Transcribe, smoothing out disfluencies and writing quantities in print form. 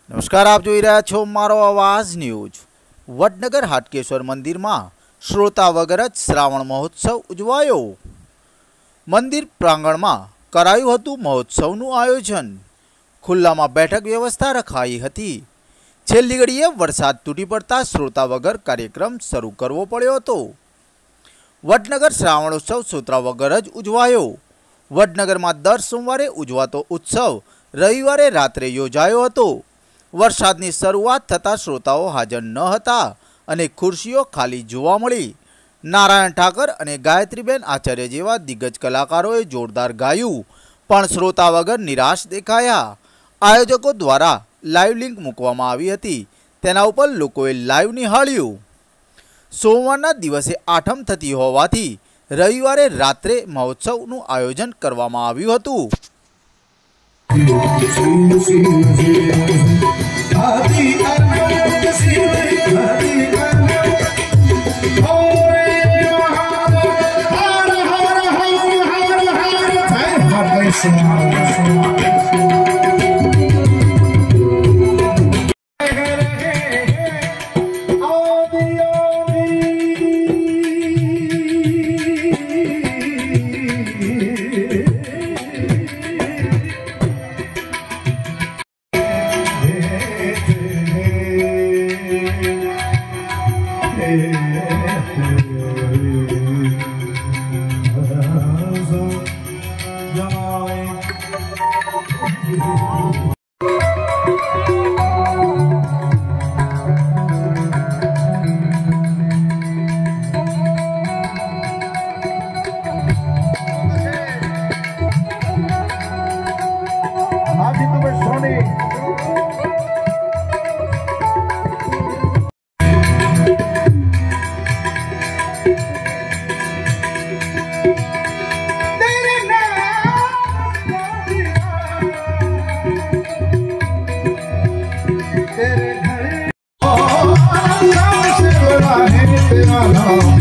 नमस्कार, आप જોઈ રહ્યા છો મારો અવાજ ન્યૂઝ। વડનગર હાટકેશ્વર મંદિરમાં શ્રોતા વગર જ શ્રાવણ મહોત્સવ ઉજવાયો। મંદિર પ્રાંગણમાં કરાયું હતું મહોત્સવનું આયોજન। ખુલ્લામાં બેઠક વ્યવસ્થા રખાઈ હતી। છેલ્લી ઘડીએ વરસાદ તૂટી પડતા શ્રોતા વગર કાર્યક્રમ શરૂ કરવો પડ્યો હતો। વડનગર શ્રાવણોત્સવ શ્રોતા વગર જ ઉજવાયો। વડનગરમાં દર સોમવારે ઉજવાતો ઉત્સવ રવિવારે રાત્રે યોજાયો હતો। વરસાદની શરૂઆત થતાં શ્રોતાઓ હાજર ન હતા અને ખુરશીઓ ખાલી જોવા મળી। નારાયણ ઠાકર અને ગાયત્રીબેન આચાર્ય જેવા દિગ્ગજ કલાકારોએ જોરદાર ગાયું, પણ શ્રોતા વગર નિરાશ દેખાયા। આયોજકો દ્વારા લાઈવ લિંક મૂકવામાં આવી હતી, તેના ઉપર લોકોએ લાઈવ નિહાળ્યું। સોમવારના દિવસે આઠમ થતી હોવાથી રવિવારે રાત્રે મહોત્સવનું આયોજન કરવામાં આવ્યું હતું। तेरा नाम